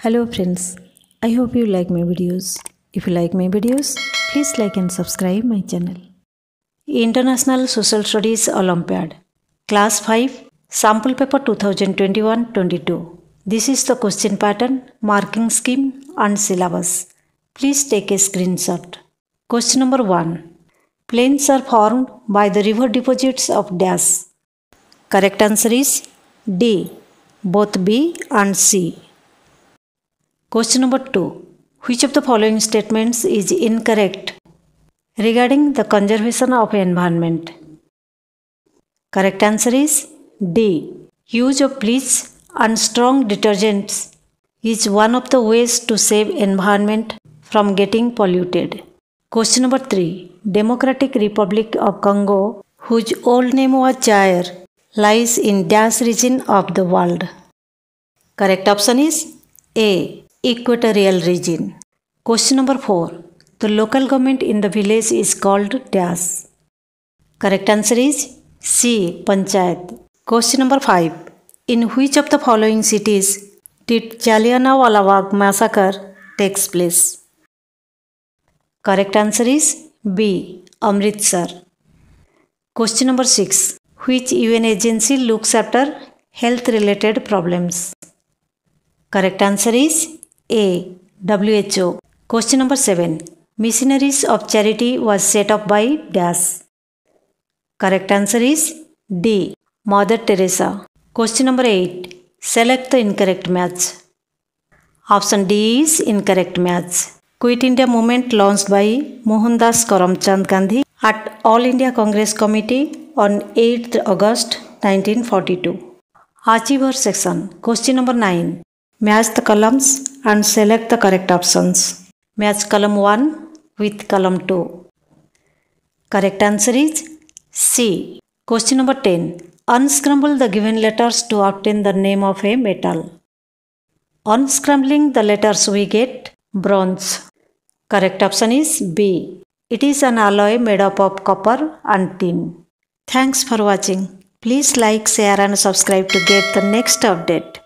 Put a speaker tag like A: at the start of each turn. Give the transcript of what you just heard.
A: Hello friends, I hope you like my videos. If you like my videos, please like and subscribe my channel. International Social Studies Olympiad Class 5 Sample Paper 2021-22. This is the question pattern, marking scheme and syllabus. Please take a screenshot. Question number 1. Plains are formed by the river deposits of dash. Correct answer is D. Both B and C. Question number 2. Which of the following statements is incorrect regarding the conservation of environment? Correct answer is D. Use of bleach and strong detergents is one of the ways to save environment from getting polluted. Question number 3. Democratic Republic of Congo, whose old name was Zaire, lies in dash region of the world. Correct option is A. Equatorial region. Question number 4. The local government in the village is called dash. Correct answer is C. Panchayat. Question number 5. In which of the following cities did Jallianwala Bagh massacre takes place? Correct answer is B. Amritsar. Question number 6. Which UN agency looks after health related problems? Correct answer is A. WHO. Question number 7. Missionaries of Charity was set up by dash. Correct answer is D. Mother Teresa. Question number 8. Select the incorrect match. Option D is incorrect match. Quit India movement launched by Mohandas Karamchand Gandhi at All India Congress Committee on 8th August 1942. Achiever section. Question number 9. Match the columns and select the correct options. Match column 1 with column 2. Correct answer is C. Question number 10. Unscramble the given letters to obtain the name of a metal. Unscrambling the letters we get bronze. Correct option is B. It is an alloy made up of copper and tin. Thanks for watching. Please like, share and subscribe to get the next update.